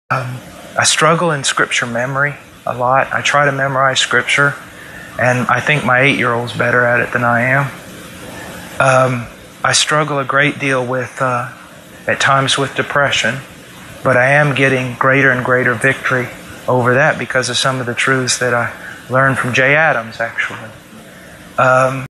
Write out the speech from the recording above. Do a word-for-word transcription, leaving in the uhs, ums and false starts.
Um, I struggle in scripture memory a lot. I try to memorize scripture, and I think my eight-year-old's better at it than I am. Um, I struggle a great deal with, uh, at times with depression, but I am getting greater and greater victory over that because of some of the truths that I learned from Jay Adams, actually. Um,